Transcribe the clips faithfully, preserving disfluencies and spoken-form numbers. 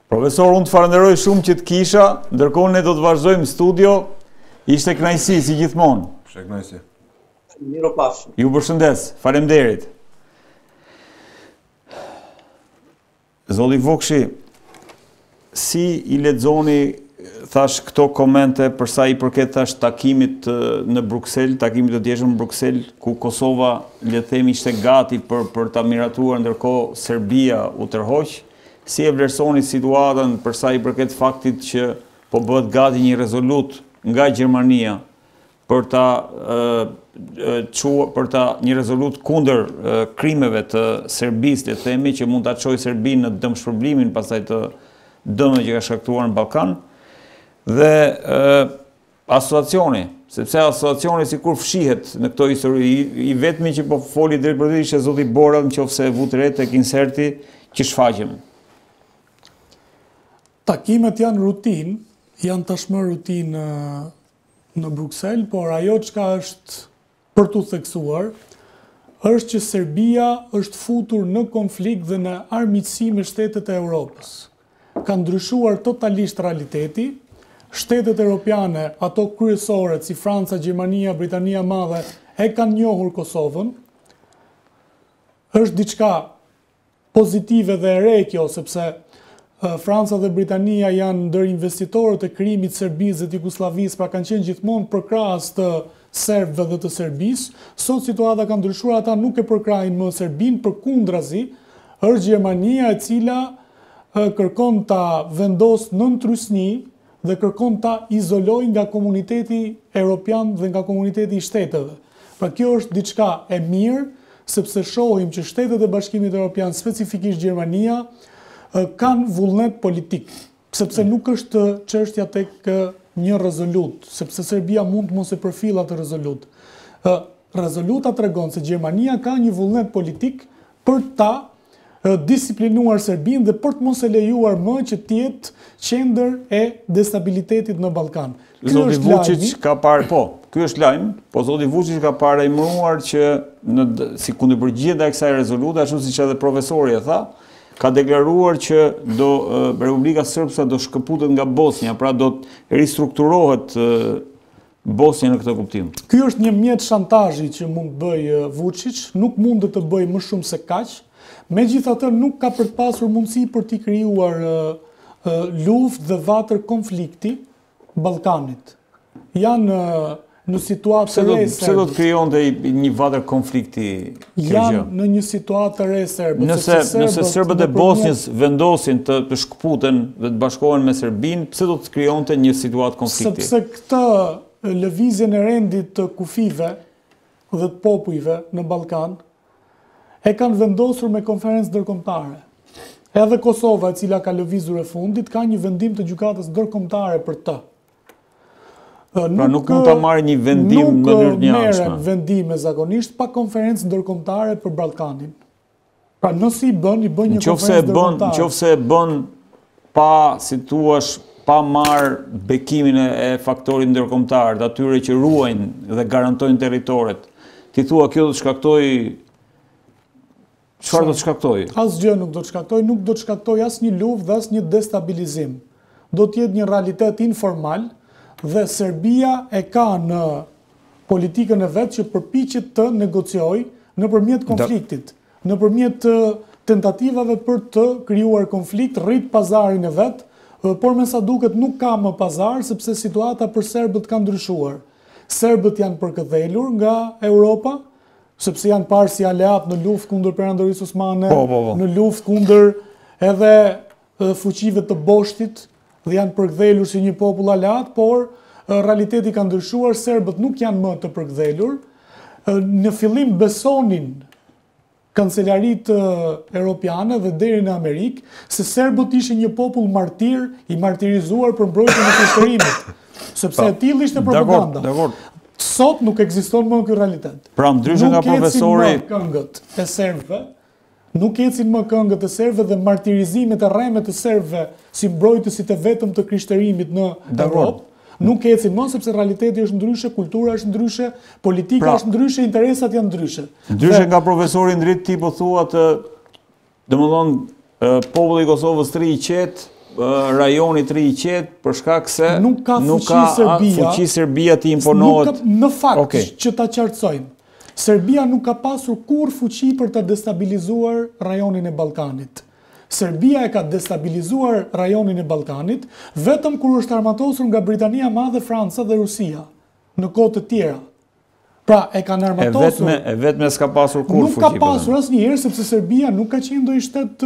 Profesor, unë të falenderoj shumë që të kisha, ndërkohë ne do të vazhdojmë studio, ishte kënaqësi si gjithmonë. Ishte kënaqësi. Miropafshim. Ju përshëndes, faleminderit. Zoti Vukshi, si i lexoni thash këto komente për sa i përket thash takimit në Bruksel, takimit të djeshëm në Bruksel, ku Kosova le të themi ishte gati për për ta miratuar, ndërkohë Serbia u tërhoq. Si e vlerësoni situatën për sa i përket faktit që po bëhet gati një rezolut nga Gjermania për ta për ta një rezolut kundër krimeve të Serbisë, le të themi, që mund ta çojë Serbinë në dëmshpërblimin pastaj të dëmeve që ka shkaktuar në Ballkan. Dhe asociacioni, sepse asociacioni sikur fshihet në këto histori, i vetmi që po foli drejt për drejt ishte zoti Bora, nëse vut re tek inserti që shfaqem. Takimet janë rutin, janë tashmë rutin në, në Bruksel, por ajo çka është për tu theksuar, është që Serbia është futur në konflikt dhe në armiqësi me shtetet e Europës. Ka ndryshuar totalisht realiteti, shtetet europiane, ato kryesoret si Franca, Gjermania, Britania e Madhe, e kanë njohur Kosovën. Është diçka pozitive dhe e re kjo, sepse Franca dhe Britania janë ndër investitorët e krijimit të Serbisë dhe të Jugosllavisë, pra kanë qenë gjithmonë përkrahas të serbëve dhe të Serbisë. Sot situata ka ndryshuar, ata nuk e përkrahin më Serbinë, përkundrazi, është Gjermania e cila kërkon ta vendosë nën trysni dhe kërkon ta izolojë nga komuniteti evropian dhe nga komuniteti i shteteve. Pra kjo është diçka e mirë, sepse shohim që shtetet e Bashkimit Evropian, specifikisht Gjermania, kanë vullnet politik, sepse nuk është çështja tek një rezolut, sepse Serbia mund mos e përfill atë rezolut. Rezoluta tregon se Gjermania ka një vullnet politik për ta disiplinuar Serbinë dhe për të mos e lejuar më që të jetë qendër e destabilitetit në Ballkan. Zoti Vučić ka parë, po, ky është lajm, po zoti Vučić ka parajmëruar që në si kundërpërgjigje ndaj kësaj rezolute, ashtu siç edhe profesori e tha, ka deklaruar që do Republika Srpska do shkëputet nga Bosnia, pra do të ristrukturohet Bosnia në këtë kuptim. Ky është një mjet shantazhi që mund të bëjë Vučić, nuk mund të bëjë më shumë se kaq. Megjithatë nuk ka për të pasur mundësi për t'i krijuar luftë dhe vatër konflikti Ballkanit. Janë në situatë të re. Pse do të krijonte një vatër konflikti kjo gjë? Janë në një situatë të re serbët. Nëse nëse serbët e Bosnjës vendosin të, të shkputen dhe të bashkohen me Serbinë, pse do të krijonte një situatë konflikti? Sepse këtë lëvizjen e rendit të kufive dhe të popujve në Ballkan e kanë vendosur me konferencë ndërkombëtare. Edhe Kosova, e cila ka lëvizur e fundit, ka një vendim të gjykatës ndërkombëtare për të. Pra nuk, nuk mund ta marrë një vendim në mënyrë të njëjtëshme. Nuk merren vendime zakonisht pa konferencë ndërkombëtare për Ballkanin. Pra nëse i bën, i bën një konferencë ndërkombëtare. Nëse e bën pa, si thua, pa marr bekimin e faktorit ndërkombëtar, të atyre që ruajnë dhe garantojnë territoret, ti thua kjo do të shkaktojë Çfarë do të shkaktojë? Asgjë nuk do të shkaktojë, nuk do të shkaktojë asnjë luftë dhe asnjë destabilizim. Do të jetë një realitet informal dhe Serbia e ka në politikën e vet që përpiqet të negociojë nëpërmjet konfliktit, nëpërmjet tentativave për të krijuar konflikt, rrit pazarin e vet, por me sa duket nuk ka më pazar sepse situata për serbët ka ndryshuar. Serbët janë përkëdhelur nga Europa, sepse janë parë si aleat në luftë kundër Perandorisë Osmane, po, po, po. në luftë kundër edhe fuqive të Boshtit, dhe janë përkthjelur si një popull aleat, por realiteti ka ndryshuar, serbët nuk janë më të përkthjelur. Në fillim besonin kancelarit europiane dhe deri në Amerikë, se serbët ishin një popull martir, i martirizuar për mbrojtjen e kushtërimit, sepse e tillë ishte propaganda. Dakor. Sot nuk ekziston më ky realitet. Pra ndryshe nga profesori, nuk ecin më këngët e serbëve, nuk ecin më këngët e serbëve dhe martirizimet e rreme të serbëve si mbrojtësit e vetëm të krishtërimit në Europë, nuk ecin më sepse realiteti është ndryshe, kultura është ndryshe, politika pra, është ndryshe, interesat janë ndryshe. Ndryshe dhe, nga profesori Ndrit ti po thua të, domethënë populli i Kosovës të ri i qetë rajonit ri i qetë për shkak se nuk ka fuqi nuk ka Serbia, fuqi Serbia të imponohet. Në fakt, okay. që ta qartësojmë, Serbia nuk ka pasur kur fuqi për të destabilizuar rajonin e Ballkanit. Serbia e ka destabilizuar rajonin e Ballkanit vetëm kur është armatosur nga Britania e Madhe, Franca dhe Rusia në kohë të tjera. Pra e kanë armatosur. E vetme, e vetme s'ka pasur kur fuqi. Nuk ka pasur asnjëherë sepse Serbia nuk ka qenë ndonjë shtet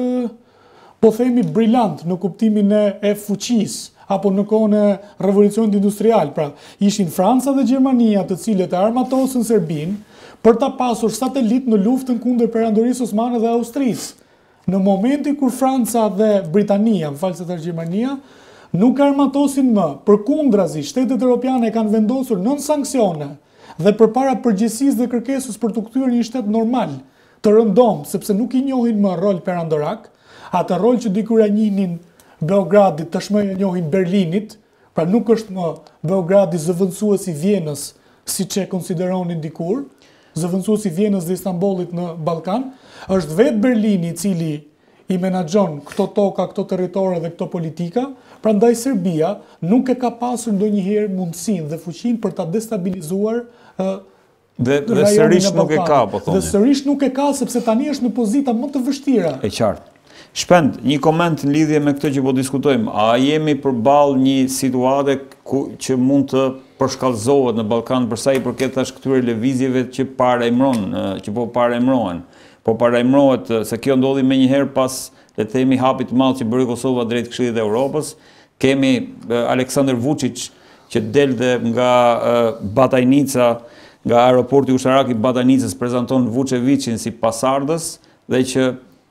po themi brillant në kuptimin e fuqisë apo në kohën e revolucionit industrial. Pra ishin Franca dhe Gjermania të cilët e armatosën Serbinë për ta pasur satelit në luftën kundër Perandorisë Osmane dhe Austrisë. Në momentin kur Franca dhe Britania, më falë se të Gjermania, nuk armatosin më, përkundrazi, shtetet europiane kanë vendosur nën sanksione dhe përpara përgjegjësisë dhe kërkesës për të kthyer një shtet normal, të rëndom, sepse nuk i njohin më rol perandorak, atë rol që dikur ja njihnin Beogradit, tashmë ja njohin Berlinit, pra nuk është më Beogradi zëvendësuesi i Vjenës, siç e konsideronin dikur, zëvendësuesi i Vjenës dhe Istanbulit në Ballkan, është vetë Berlini i cili i menaxhon këto toka, këto territore dhe këto politika. Prandaj Serbia nuk e ka pasur ndonjëherë mundësinë dhe fuqinë për ta destabilizuar uh, dhe, dhe sërish nuk e ka, po thoni. Dhe sërish nuk e ka sepse tani është në pozita më të vështira. E qartë. Shpend, një koment në lidhje me këtë që po diskutojmë. A jemi përballë një situate ku, që mund të përshkallëzohet në Ballkan për sa i përket tash këtyre lëvizjeve që parajmëron, që po parajmërohen. Po parajmërohet se kjo ndodhi menjëherë pas le të themi hapit të madh që bëri Kosova drejt Këshillit të Evropës. Kemi Aleksandar Vučić që delte nga Batajnica, nga aeroporti ushtarak i Batajnicës, prezanton Vučevićin si pasardhës dhe që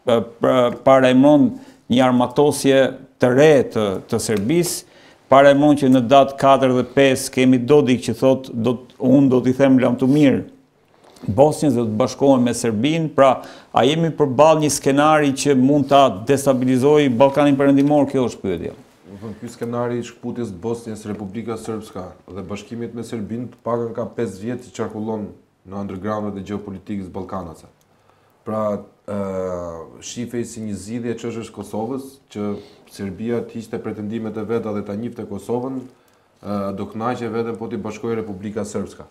parajmëron një armatosje të re të, të Serbisë, parajmëron që në datë katër dhe pesë kemi Dodik që thot do unë do t'i them lam të mirë Bosnjës dhe të bashkohen me Serbinë, pra a jemi përballë një skenari që mund ta destabilizojë Ballkanin Perëndimor, kjo është pyetja. Ky skenari i shkputjes Bosnjës, Republika Srpska dhe bashkimit me Serbinë të paktën ka pesë vjet që qarkullon në undergroundet e gjeopolitikës ballkanase. Pra, shifej si një zgjidhje e çështjes Kosovës, që Serbia të hiqte pretendimet e veta dhe ta njifte Kosovën, do kënaqej vetëm po t'i bashkojë Republika Srpska.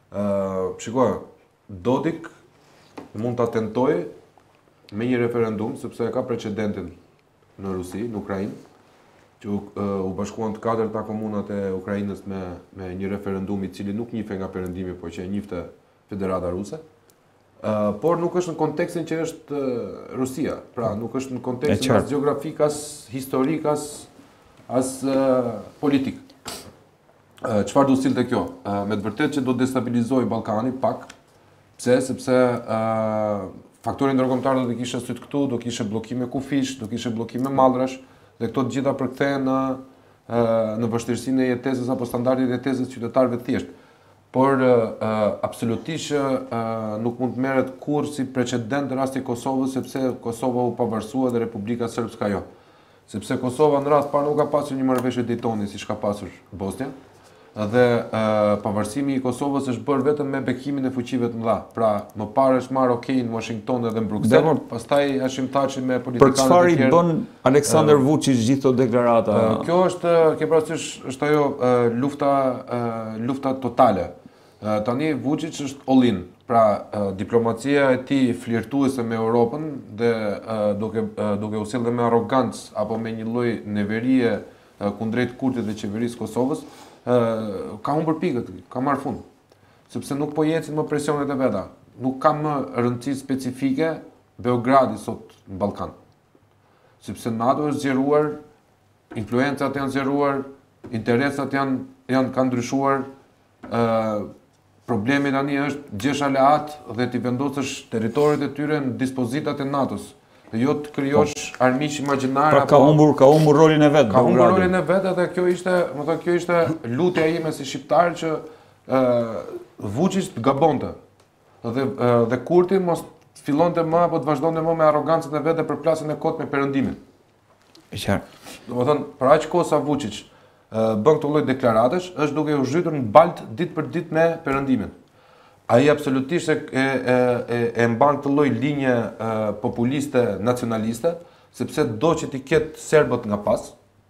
Shikoj, Dodik mund ta tentojë me një referendum, sepse ka precedentin në Rusi, në Ukrainë, që u bashkuan të katërta komunat e Ukrainës me, me një referendum i cili nuk njihej nga perëndimi, por që e njihte Federata Ruse. Uh, por nuk është në kontekstin që është uh, Rusia, pra nuk është në kontekstin as gjeografik, as historik, as, as uh, politik. Çfarë uh, do sillte kjo? Uh, me të vërtetë që do destabilizojë Ballkanin pak, pse? Sepse uh, faktori ndërkombëtar do të kishte syt këtu, do kishte bllokime kufish, do kishte bllokime mallrash, dhe këto të gjitha përkthehen në uh, në vështirësinë e jetesës apo standardit e jetesës qytetarëve të thjeshtë. Por uh, absolutisht uh, nuk mund të merret kurrë si precedent në rasti i Kosovës, sepse Kosova u pavarësua dhe Republika Srpska jo. Sepse Kosova në rast parë nuk ka pasur një marrëveshje Daytoni siç ka pasur Bosnia, dhe uh, pavarësimi i Kosovës është bërë vetëm me bekimin e fuqive të mëdha. Pra, më parë është marrë okay në Washington dhe në Bruxelles, pastaj Hashim Thaçi me politikanët e tjerë. Për çfarë i bën Aleksandar uh, Vučić gjithë këto deklarata? Uh, kjo është, ke parasysh, është ajo uh, lufta uh, lufta totale. Uh, tani Vučić është all in, pra uh, diplomacia e tij flirtuese me Europën dhe uh, duke uh, duke u sjellë me arrogancë apo me një lloj neverie uh, kundrejt kurtit dhe qeverisë Kosovës, uh, ka humbur pikët, ka marrë fund. Sepse nuk po jecin më presionet e veta. Nuk ka më rëndësi specifike Beogradi sot në Ballkan. Sepse NATO është zgjeruar, influencat janë zgjeruar, interesat janë janë kanë ndryshuar. Uh, Problemi tani është gjesh aleat dhe t'i vendosësh territoret e tyre në dispozitat e NATO-s. Dhe jo të krijosh armiq imagjinar. Pra ka humbur, ka humbur rolin e vet. Ka humbur rolin e vet dhe kjo ishte, më thënë, kjo ishte lutja ime si shqiptar që uh, Vučić të gabonte. Dhe uh, dhe Kurti mos fillonte më apo të vazhdonte më me arrogancën e vet dhe përplasjen e kot me perëndimin. E qartë. Domethënë, për aq kohë sa Vučić bën këto lloj deklaratesh, është duke u zhytur në balt ditë për ditë me perëndimin. Ai absolutisht e e e, e mban këtë lloj linje populiste nacionaliste, sepse do që t'i ketë serbët nga pas,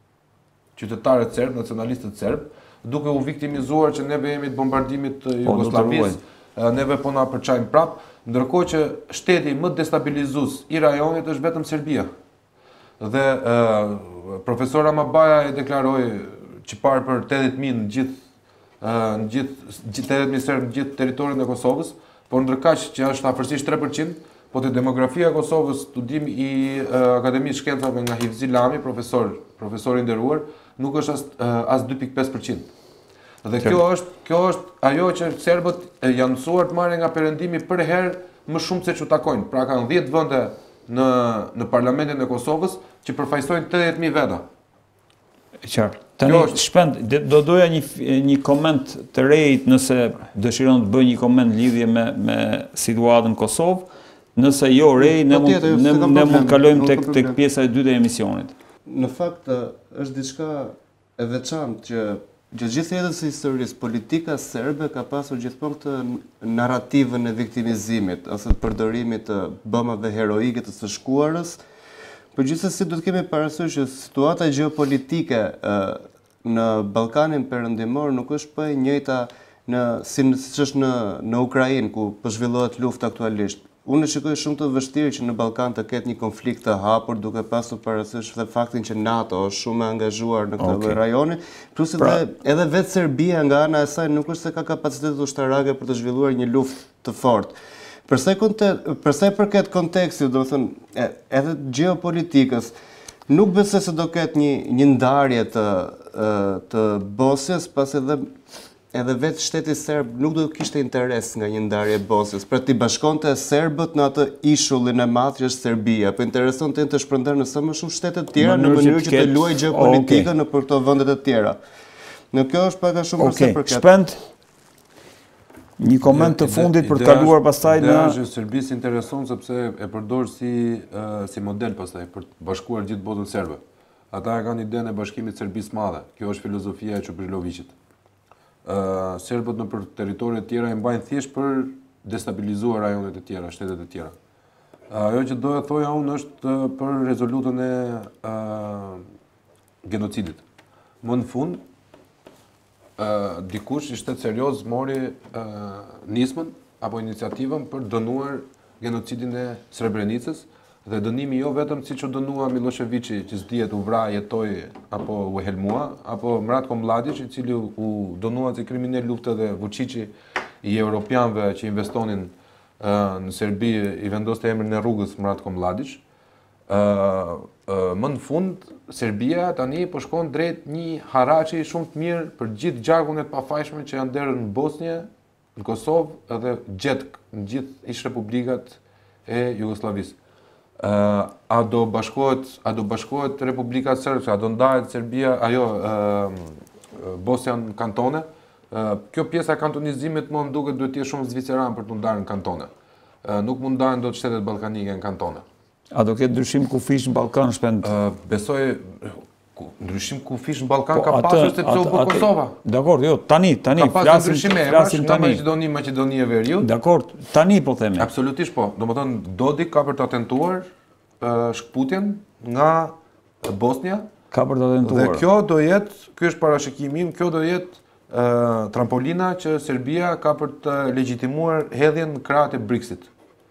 qytetarët serb, nacionalistët serb, duke u viktimizuar që neve jemi të bombardimit të Jugosllavisë, neve po na përçajmë prap, ndërkohë që shteti më destabilizues i rajonit është vetëm Serbia. Dhe uh, profesor Amabaja e deklaroi që parë për tetëdhjetë mijë në gjithë uh, në gjithë tetëdhjetë mijë serb në gjithë territorin e Kosovës, por ndërkaq që është afërsisht tre përqind, po te demografia e Kosovës, studim i uh, Akademisë Shkencave nga Hifzi Lami, profesor, profesor i nderuar, nuk është as, uh, as dy pikë pesë përqind. Dhe kjo është, kjo është ajo që serbët janë mësuar të marrin nga perëndimi për herë më shumë se që takojnë. Pra kanë dhjetë vende në, në parlamentin e Kosovës që përfaqësojnë tetëdhjetë mijë veta. Qartë. Tani është... shpend, do doja një, një koment të rejt nëse dëshiron të bëj një koment lidhje me, me situatën në Kosovë, nëse jo rej, ne mund, ne, ne mund kalojmë tek, tek pjesa e dytë e emisionit. Në fakt, është diçka e veçantë që gjatë gjithë jetës së historisë, politika serbe ka pasur gjithmonë këtë narrativën e viktimizimit, ose të përdorimit të bëmave heroike të së shkuarës, por gjithsesi duhet kemi parasysh që situata gjeopolitike në Ballkanin Perëndimor nuk është po e njëjta në si siç është në në Ukrainë ku po zhvillohet lufta aktualisht. Unë shikoj shumë të vështirë që në Ballkan të ketë një konflikt të hapur duke pasur parasysh dhe faktin që NATO është shumë e angazhuar në këtë okay. rajoni, plus pra... edhe, edhe vetë Serbia nga ana e saj nuk është se ka kapacitet ushtarake për të zhvilluar një luftë të fortë. Përsa i përket kontekstit, do të thënë, edhe gjeopolitikës, nuk besoj se do ketë një, një ndarje të, të Bosnjës, pas edhe edhe vetë shteti serb nuk do të kishte interes nga një ndarje e Bosnjës, për t'i bashkonte serbët në atë ishullin e madh që është Serbia, për intereson të jenë të shpërndarë në sa më shumë shtete të tjera në mënyrë që të luajë gjeopolitikën në për këto vende të tjera. Në kjo është pak a shumë përse okay. përket. Shpend një koment të fundit për të kaluar pastaj në Ideja është Serbisë intereson sepse e përdor si uh, si model pastaj për të bashkuar gjithë botën serbe. Ata e kanë idenë e bashkimit Serbisë madhe. Kjo është filozofia e Çubrilovićit. Uh, serbët në për teritorit tjera e mbajnë thjesht për destabilizuar rajonet e tjera, shtetet e tjera. Uh, ajo që doja thoja unë është uh, për rezolutën e uh, genocidit. Më në fund, uh, dikush i shtet serioz mori uh, nismën apo iniciativën për dënuar genocidin e Srebrenicës, dhe dënimi jo vetëm si që dënua Miloševići, që s'dihet u vra, jetoi, apo u helmua, apo Mratko Mladić, i cili u dënua si kriminal lufte dhe Vučići i europianëve që investonin uh, në Serbi, i vendoste emrin e rrugës Mratko Mladić. Uh, uh, më në fund, Serbia tani po shkon drejt një haraçi shumë të mirë për gjithë gjarkunet pafajshme që janë derën në Bosnjë, në Kosovë edhe gjetk në gjithë ish republikat e Jugosllavisë. Uh, a do bashkohet a do bashkohet Republika Srpske, a do ndahet Serbia, ajo uh, Bosnia në kantone. Uh, kjo pjesa e kantonizimit më duket duhet të jetë shumë zviceran për të ndarë në kantone. Uh, nuk mund ndahen dot shtetet ballkanike në kantone. A do ketë ndryshim kufish në Ballkan Shpend? Uh, besoj ndryshim kufish në Ballkan po, ka pasur sepse u bë Kosova. Dakor, jo, tani, tani flasim flasim tani Maqedoni, Maqedonia e Veriut. Dakor, tani po themi. Absolutisht po. Domethënë Dodik ka për të tentuar uh, shkputjen nga Bosnia. Ka për të tentuar. Dhe kjo do jetë, ky është parashikimi im, kjo do jetë uh, trampolina që Serbia ka për të legjitimuar hedhjen në krahët e BRICS-it.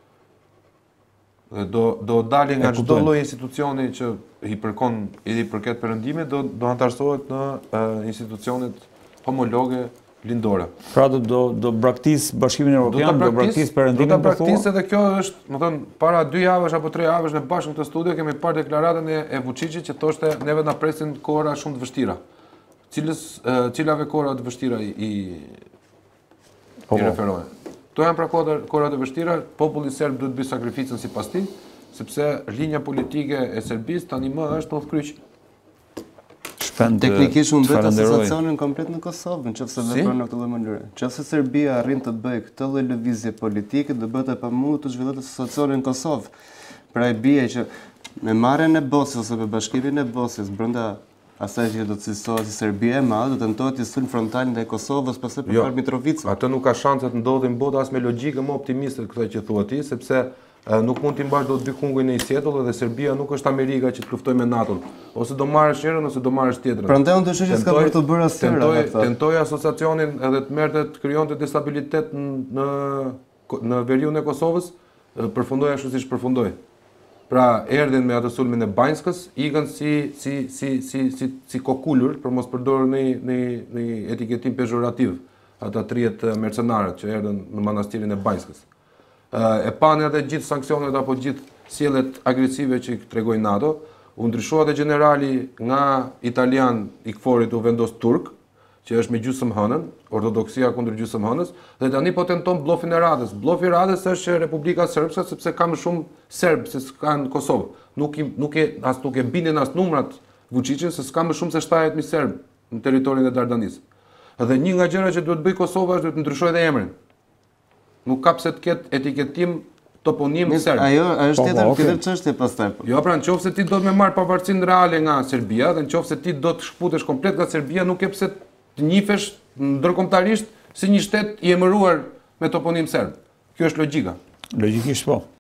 Dhe do do dalin nga çdo lloj institucioni që i përkon i përket perëndimit, do do antarësohet në uh, institucionet homologe lindore. Pra do do do braktis Bashkimin Evropian, do braktis perëndimin. Do ta braktis edhe kjo është, më thon, para dy javësh apo tre javësh në bashkë në këtë studio kemi parë deklaratën e, e Vučićit që thoshte neve na presin kohëra shumë të vështira. Cilës uh, cilave kohëra të vështira i i, i referohen. To janë pra kohëra të vështira, populli serb duhet bëj sakrificën sipas tij, sepse linja politike e Serbisë tani më është në kryq. Shpend teknikisht mund bëhet asociacionin komplet në Kosovë, nëse vepron në këtë mënyrë. Nëse Serbia arrin të bëjë këtë lloj lëvizje politike, do bëhet e pamundur të zhvillohet asociacioni në Kosovë. Pra i bie që me marrjen e Bosnjës ose me bashkimin e Bosnjës brenda asaj që do të cilësohet si Serbia e madhe, do tentohet të sulm frontal ndaj Kosovës pastaj për jo, Mitrovicën. Atë nuk ka shanse të ndodhin botë as me logjikë më optimiste këtë që thua ti, sepse Nuk mund t'i mbash dot dy kungujn në një sjetull dhe Serbia nuk është Amerika që të luftoj me NATO-n. Ose do marrësh njërin ose do marrësh tjetrën. Prandaj unë dyshoj se s'ka për të bërë asgjë. Tentoj, tentoj asociacionin edhe të merrte të krijonte destabilitet në në veriun e Kosovës, përfundoi ashtu siç përfundoi. Pra erdhin me atë sulmin e Banjskës, ikën si si si si si si kokulur, për mos përdorur në në në etiketim pejorativ, ata tridhjetë mercenarët që erdhën në manastirin e Banjskës. E pani edhe gjithë sanksionet apo gjithë sjelljet agresive që i tregoi NATO, u ndryshua dhe generali nga italian i kforit u vendos turk, që është me gjysmë hënën, ortodoksia kundër gjysmë hënës, dhe tani po tenton bllofin e Radës. Bllofi i Radës është Republika Srpska sepse ka më shumë serb se ka në Kosovë. Nuk i nuk e as nuk e bindin as numrat Vučićin se s'ka më shumë se shtatëdhjetë mijë serb në territorin e Dardanisë. Dhe një nga gjërat që duhet bëj Kosova është duhet të ndryshojë edhe emrin. Nuk ka pse të ketë etiketim toponim serb. Ajo është tjetër tjetër çështje pastaj. Jo, pra nëse ti do të më marr pavarësinë reale nga Serbia dhe nëse ti do të shkputesh komplet nga Serbia, nuk ke pse të njifesh ndërkombëtarisht si një shtet i emëruar me toponim serb. Kjo është logjika. Logjikisht po.